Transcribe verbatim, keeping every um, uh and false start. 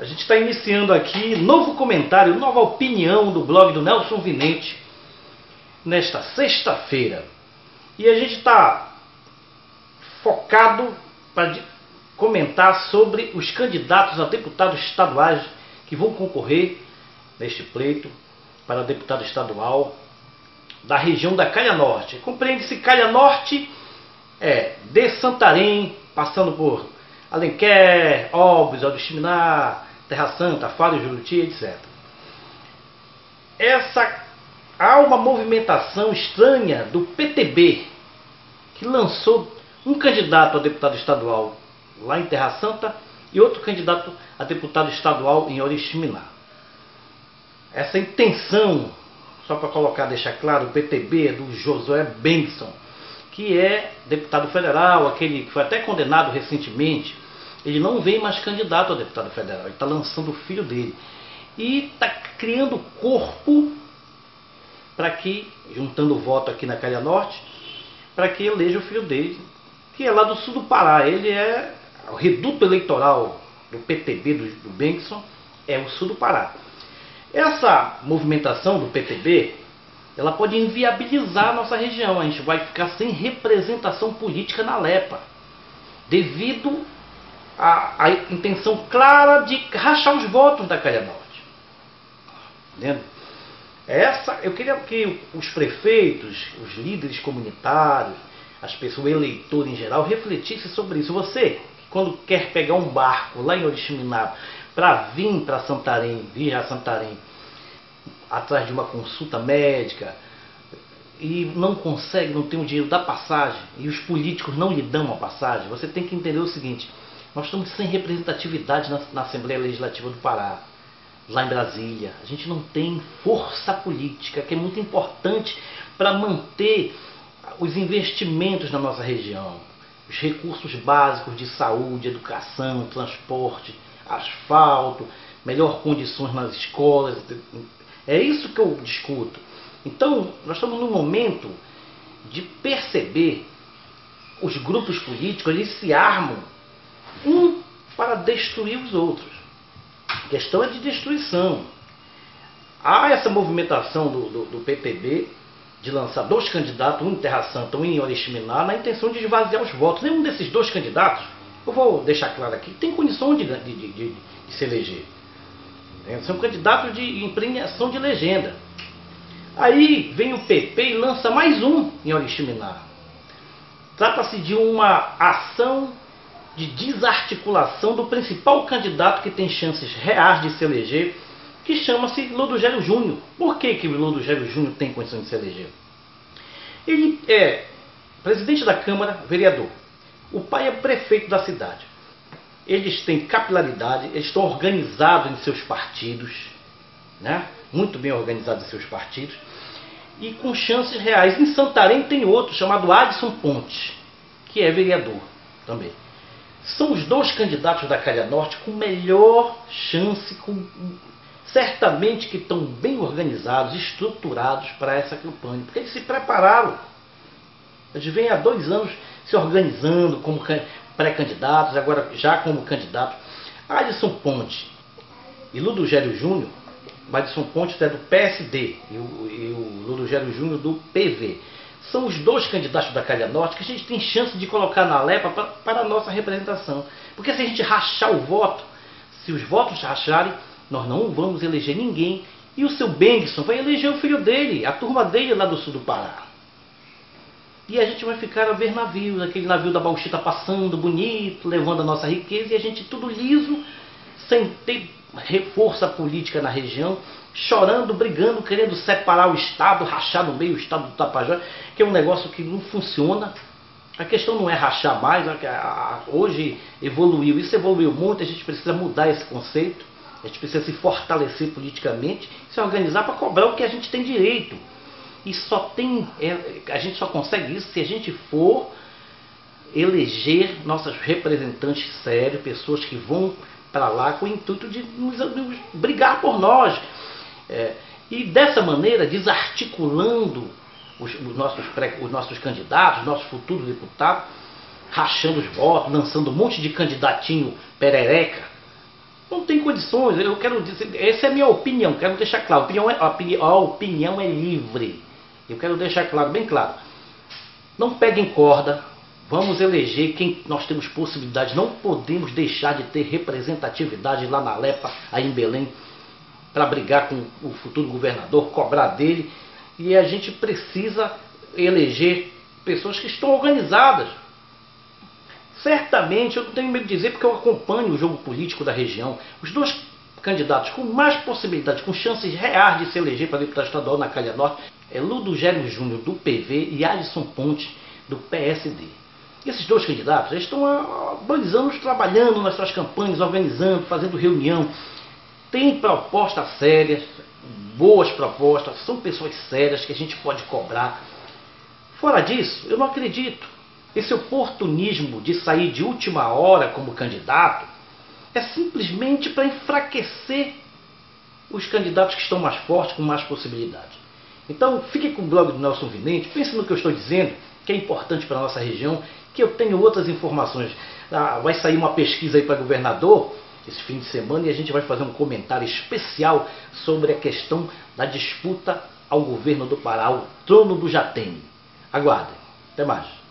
A gente está iniciando aqui novo comentário, nova opinião do blog do Nelson Vinente nesta sexta-feira. E a gente está focado para comentar sobre os candidatos a deputados estaduais que vão concorrer neste pleito para deputado estadual da região da Calha Norte. Compreende-se Calha Norte é de Santarém, passando por Alenquer, Óbidos, Oriximiná, Terra Santa, Faro, Juruti, etcétera. Essa, há uma movimentação estranha do P T B, que lançou um candidato a deputado estadual lá em Terra Santa e outro candidato a deputado estadual em Oriximiná. Essa intenção, só para colocar, deixar claro, o P T B é do Josué Benson, que é deputado federal, aquele que foi até condenado recentemente. Ele não vem mais candidato a deputado federal, ele está lançando o filho dele. E está criando corpo para que, juntando o voto aqui na Calha Norte, para que eleja o filho dele, que é lá do sul do Pará. Ele é o reduto eleitoral do P T B, do, do Benson, é o sul do Pará. Essa movimentação do P T B, ela pode inviabilizar a nossa região. A gente vai ficar sem representação política na Lepa, devido à, à intenção clara de rachar os votos da Calha Norte. Entendeu? Essa, eu queria que os prefeitos, os líderes comunitários, as pessoas, o eleitor em geral, refletissem sobre isso. Você, quando quer pegar um barco lá em Oriximiná para vir para Santarém, vir a Santarém, atrás de uma consulta médica, e não consegue, não tem o dinheiro da passagem, e os políticos não lhe dão a passagem, você tem que entender o seguinte: nós estamos sem representatividade na, na Assembleia Legislativa do Pará, lá em Brasília. A gente não tem força política, que é muito importante para manter os investimentos na nossa região, os recursos básicos de saúde, educação, transporte, asfalto, melhor condições nas escolas. É isso que eu discuto. Então, nós estamos num momento de perceber os grupos políticos, eles se armam um para destruir os outros. A questão é de destruição. Há essa movimentação do, do, do P T B de lançar dois candidatos, um em Terra Santa, um em Oriximiná, na intenção de esvaziar os votos. Nenhum desses dois candidatos, eu vou deixar claro aqui, tem condição de, de, de, de, de se eleger. São candidatos de empregação de legenda. Aí vem o P P e lança mais um em Oriximiná. Trata-se de uma ação de desarticulação do principal candidato que tem chances reais de se eleger, que chama-se Ludogélio Júnior. Por que que o Ludogélio Júnior tem condição de se eleger? Ele é presidente da Câmara, vereador. O pai é prefeito da cidade. Eles têm capilaridade, eles estão organizados em seus partidos, né? Muito bem organizados em seus partidos, e com chances reais. Em Santarém tem outro, chamado Adson Pontes, que é vereador também. São os dois candidatos da Calha Norte com melhor chance, com, certamente que estão bem organizados, estruturados para essa campanha, porque eles se prepararam. Eles vêm há dois anos se organizando como pré-candidatos, agora já como candidato. Adson Pontes e Ludogélio Júnior, o Adson Pontes é do P S D e o, e o Ludogélio Júnior do P V. São os dois candidatos da Calha Norte que a gente tem chance de colocar na Lepa para, para a nossa representação. Porque se a gente rachar o voto, se os votos racharem, nós não vamos eleger ninguém. E o seu Benson vai eleger o filho dele, a turma dele lá do sul do Pará. E a gente vai ficar a ver navios, aquele navio da Bauxita passando bonito, levando a nossa riqueza, e a gente tudo liso, sem ter força política na região, chorando, brigando, querendo separar o Estado, rachar no meio o Estado do Tapajós, que é um negócio que não funciona. A questão não é rachar mais, hoje evoluiu, isso evoluiu muito, a gente precisa mudar esse conceito, a gente precisa se fortalecer politicamente, se organizar para cobrar o que a gente tem direito. E só tem, a gente só consegue isso se a gente for eleger nossos representantes sérios, pessoas que vão para lá com o intuito de nos, nos brigar por nós. É, e dessa maneira, desarticulando os, os, nossos pré, os nossos candidatos, os nossos futuros deputados, rachando os votos, lançando um monte de candidatinho perereca, Não tem condições, eu quero dizer, essa é a minha opinião, quero deixar claro, a opinião é, a opinião, a opinião é livre. Eu quero deixar claro, bem claro. Não peguem corda, vamos eleger quem nós temos possibilidade. Não podemos deixar de ter representatividade lá na Lepa, aí em Belém, para brigar com o futuro governador, cobrar dele. E a gente precisa eleger pessoas que estão organizadas. Certamente, eu não tenho medo de dizer, porque eu acompanho o jogo político da região. Os dois candidatos com mais possibilidades, com chances reais de se eleger para deputado estadual na Calha Norte, é Ludogério Júnior, do P V, e Alisson Pontes, do P S D. Esses dois candidatos eles estão há dois anos trabalhando nas suas campanhas, organizando, fazendo reunião. Tem propostas sérias, boas propostas, são pessoas sérias que a gente pode cobrar. Fora disso, eu não acredito. Esse oportunismo de sair de última hora como candidato é simplesmente para enfraquecer os candidatos que estão mais fortes, com mais possibilidades. Então, fique com o blog do Nelson Vinente, pense no que eu estou dizendo, que é importante para a nossa região, que eu tenho outras informações. Ah, vai sair uma pesquisa aí para governador esse fim de semana e a gente vai fazer um comentário especial sobre a questão da disputa ao governo do Pará, o trono do Jatene. Aguardem. Até mais.